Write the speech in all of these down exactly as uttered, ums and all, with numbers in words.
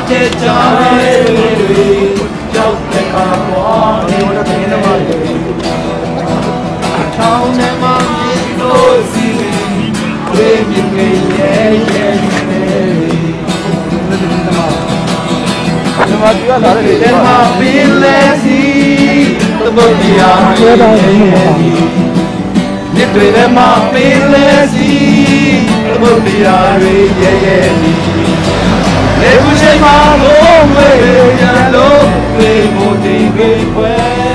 တဲ့ကြောင်တွေကြောက်တဲ့ပါပေါ်နေတဲ့ထောင်းနဲ့မှမြင်လို့စီဝေးမြင်ရဲ့ရဲ့ရဲ့ဒီမှာဒီကလာတယ်ဒီမှာပင်လဲစီသဘုတ်တရားရဲ့ဒီတွေထဲမှာပင်လဲစီသဘုတ်တရားရဲ့ရဲ့လေဘူးရှိမှလို့ဝေးရလို့ဝေးမို့ဒီဝေးပွဲ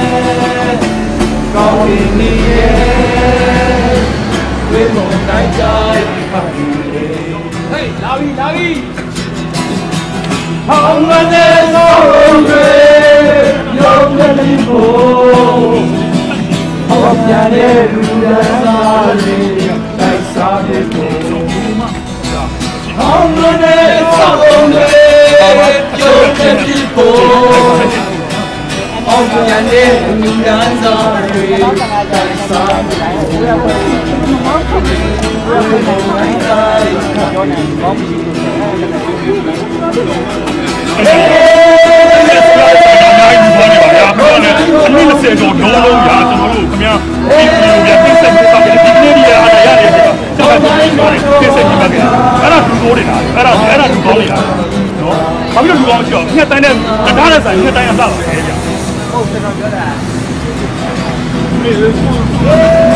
ကောင်းရင်နေရဲ့ဝေးမို့နိုင်ကြပါ့ဟေးလာပြီလာပြီဟောင်းမတဲ့ဆုံးတွေရုံးကလေးဖို့ဟောပြတဲ့လူသားတွေတိုက်စားတဲ့ကိုဟောင်းမတဲ့ဆုံးတွေရုံးကလေးဖို့ဟောပြတဲ့လူသားတွေတိုက်စားတဲ့你们这种农农呀，这种路怎么样？你有点跟谁比较？你你你呀，那呀的这个，这个你说的跟谁比较的？俺那主高的啦，俺那俺那主高的啦，喏，他们就主高去，你看咱那咱哪来山？你看咱也啥了？哎呀。